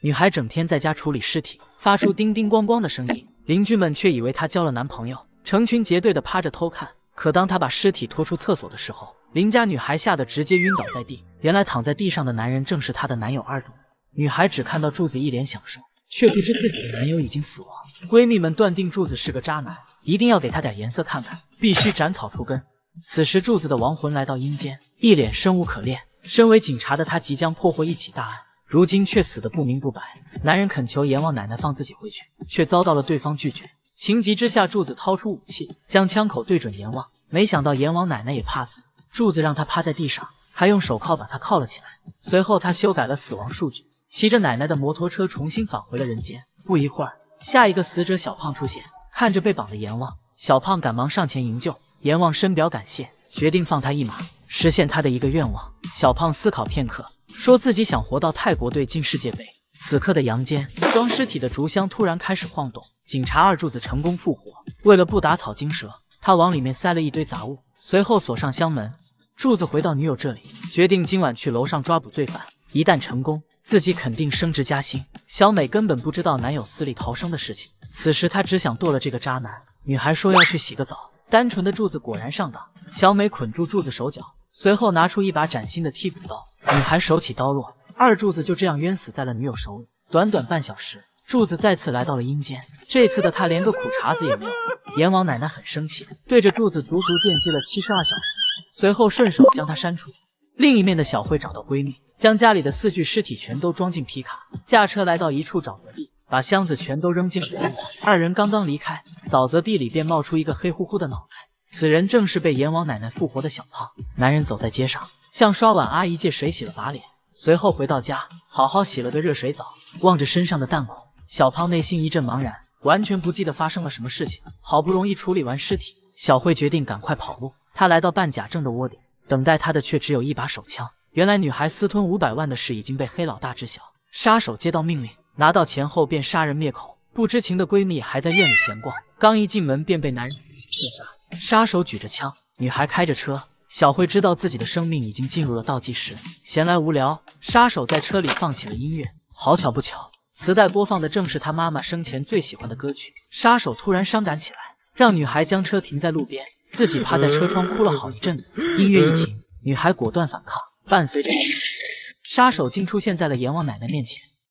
女孩整天在家处理尸体，发出叮叮咣咣的声音，邻居们却以为她交了男朋友，成群结队的趴着偷看。可当她把尸体拖出厕所的时候，邻家女孩吓得直接晕倒在地。原来躺在地上的男人正是她的男友二柱。女孩只看到柱子一脸享受，却不知自己的男友已经死亡。闺蜜们断定柱子是个渣男，一定要给他点颜色看看，必须斩草除根。此时柱子的亡魂来到阴间，一脸生无可恋。身为警察的他即将破获一起大案，如今却死得不明不白。男人恳求阎王奶奶放自己回去，却遭到了对方拒绝。情急之下，柱子掏出武器，将枪口对准阎王。没想到阎王奶奶也怕死，柱子让他趴在地上，还用手铐把他铐了起来。随后他修改了死亡数据，骑着奶奶的摩托车重新返回了人间。不一会儿，下一个死者小胖出现，看着被绑的阎王，小胖赶忙上前营救。阎王深表感谢，决定放他一马，实现他的一个愿望。小胖思考片刻，说自己想活到泰国队进世界杯。此刻的阳间，装尸体的竹箱突然开始晃动，警察二柱子成功复活。为了不打草惊蛇，他往里面塞了一堆杂物，随后锁上箱门。柱子回到女友这里，决定今晚去楼上抓捕罪犯，一旦成功，自己肯定升职加薪。小美根本不知道男友死里逃生的事情，此时她只想剁了这个渣男。女孩说要去洗个澡，单纯的柱子果然上当。小美捆住柱子手脚，随后拿出一把崭新的剔骨刀。女孩手起刀落，二柱子就这样冤死在了女友手里。短短半小时，柱子再次来到了阴间，这次的他连个苦茬子也没有。阎王奶奶很生气，对着柱子足足电击了72小时，随后顺手将他删除。另一面的小慧找到闺蜜，将家里的4具尸体全都装进皮卡，驾车来到一处沼泽地，把箱子全都扔进了地。二人刚刚离开，沼泽地里便冒出一个黑乎乎的脑袋，此人正是被阎王奶奶复活的小胖。男人走在街上，向刷碗阿姨借水洗了把脸，随后回到家，好好洗了个热水澡。望着身上的弹孔，小胖内心一阵茫然，完全不记得发生了什么事情。好不容易处理完尸体，小慧决定赶快跑路。她来到办假证的窝点，等待她的却只有一把手枪。原来女孩私吞500万的事已经被黑老大知晓，杀手接到命令，拿到钱后便杀人灭口。不知情的闺蜜还在院里闲逛，刚一进门便被男人骗杀。杀手举着枪，女孩开着车。小慧知道自己的生命已经进入了倒计时，闲来无聊，杀手在车里放起了音乐。好巧不巧，磁带播放的正是他妈妈生前最喜欢的歌曲。杀手突然伤感起来，让女孩将车停在路边，自己趴在车窗哭了好一阵子。音乐一停，女孩果断反抗，伴随着杀手竟出现在了阎王奶奶面前。